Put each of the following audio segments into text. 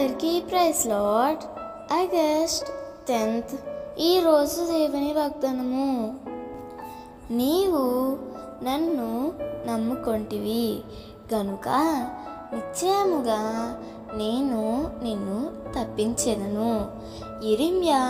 అందరికీ praise lord. August 10th ఈరోజు దేవుని వాగ్దానము. నీవు నన్ను నమ్ముకొంటివి గనుక నిశ్చయముగా నేను నిన్ను తప్పించెదను. యెరెమీయా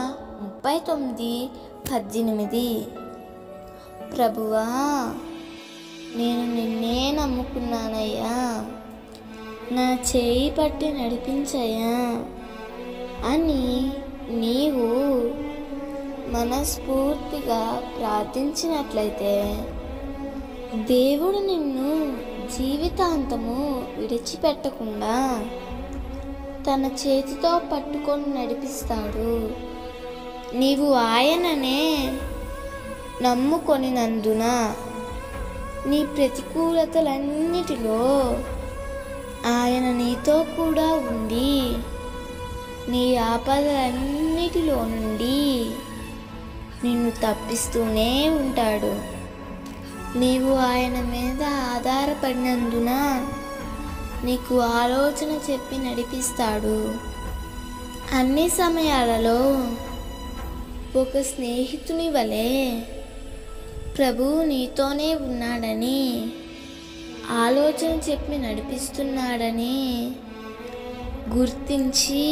39:18. ప్రభువా, నేను నిన్నే నమ్ముకున్నానయ్యా, నా చేయి పట్టి నడిపించయ్యా అని నీవు మనస్ఫూర్తిగా ప్రార్థించినట్లయితే దేవుడు నిన్ను జీవితాంతము విడిచిపెట్టకుండా తన చేతితో పట్టుకొని నడిపిస్తాడు. నీవు ఆయననే నమ్ముకొనినందున నీ ప్రతికూలతలన్నిటిలో ఆయన నీతో కూడా ఉండి నీ ఆపదలన్నిటిలో నుండి నిన్ను తప్పిస్తూనే ఉంటాడు. నీవు ఆయన మీద ఆధారపడినందున నీకు ఆలోచన చెప్పి నడిపిస్తాడు. అన్ని సమయాలలో ఒక స్నేహితుని వలె ప్రభువు నీతోనే ఉన్నాడని, ఆలోచన చెప్పి నడిపిస్తున్నాడని గుర్తించి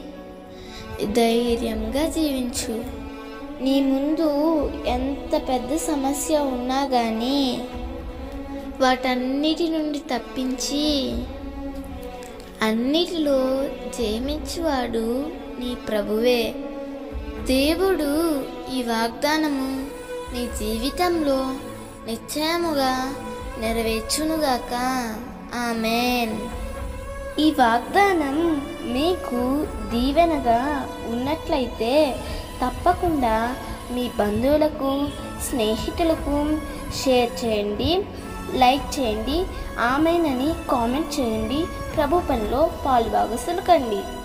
ధైర్యంగా జీవించు. నీ ముందు ఎంత పెద్ద సమస్య ఉన్నా కానీ వాటన్నిటి నుండి తప్పించి అన్నిటిలో జయమిచ్చువాడు నీ ప్రభువే. దేవుడు ఈ వాగ్దానము నీ జీవితంలో నిశ్చయముగా నెరవేర్చునుగాక. ఆమేన్. ఈ వాగ్దానం మీకు దీవెనగా ఉన్నట్లయితే తప్పకుండా మీ బంధువులకు, స్నేహితులకు షేర్ చేయండి, లైక్ చేయండి, ఆమేన్ అని కామెంట్ చేయండి. ప్రభు పనిలో పాలుభాగస్తులు కండి.